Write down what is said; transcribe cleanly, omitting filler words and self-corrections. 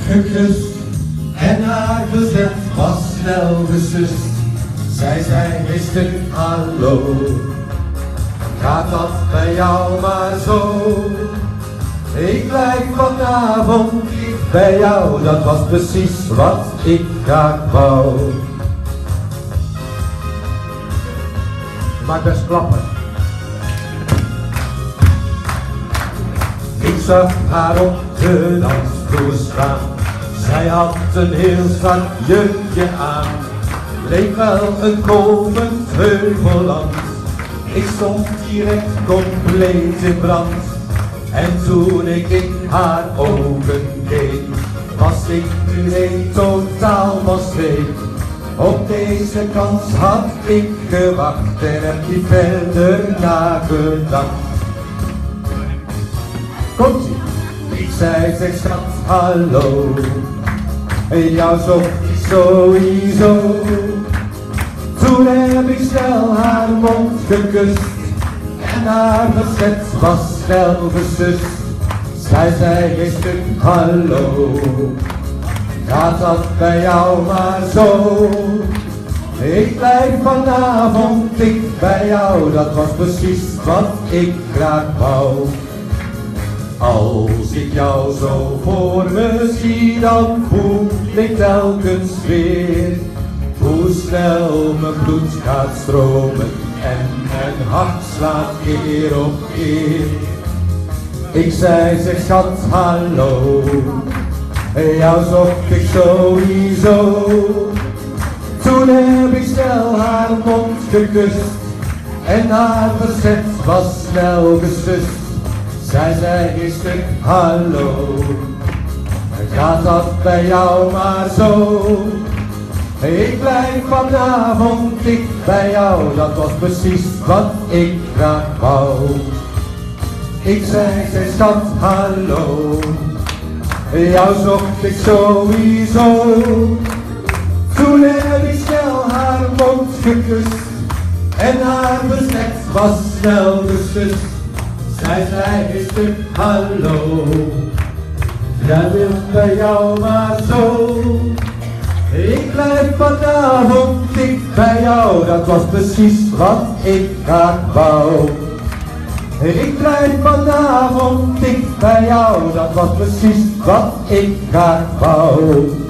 gekust en haar verzet was snel gesust. Zij zei rustig hallo, gaat dat bij jou maar zo? Ik blijf vanavond dicht bij jou, dat was precies wat ik graag wou. Maak best klappen. Ik zag haar op de dansvloer staan. Zij had een heel strak jurkje aan. Leek wel een komend heuvelland. Ik stond direct compleet in brand. En toen ik in haar ogen keek, was ik nu totaal van streek. Op deze kans had ik gewacht en heb niet verder nagedacht. Komt-ie! Ik zei, zeg schat, hallo. Jou zocht ik sowieso. Toen heb ik snel haar mond gekust en haar verzet was snel gesust. Zij zei rustig hallo, gaat dat bij jou maar zo? Ik blijf vanavond dicht bij jou, dat was precies wat ik graag wou. Als ik jou zo voor me zie, dan voel ik telkens weer hoe snel mijn bloed gaat stromen en mijn hart slaat keer op keer. Ik zei, zeg schat, hallo, jou zocht ik sowieso. Toen heb ik snel haar mond gekust en haar verzet was snel gesust. Zij zei rustig hallo, gaat dat bij jou maar zo? Ik blijf vanavond dicht bij jou, dat was precies wat ik graag wou. Ik zei, zeg schat, hallo, jou zocht ik sowieso. Toen heb ik snel haar mond gekust en haar verzet was snel gesust. Zij zei rustig hallo, jij wilt bij jou maar zo. Ik blijf vanavond dicht bij jou, dat was precies wat ik graag wou. Ik blijf vanavond dicht bij jou, dat was precies wat ik graag wou.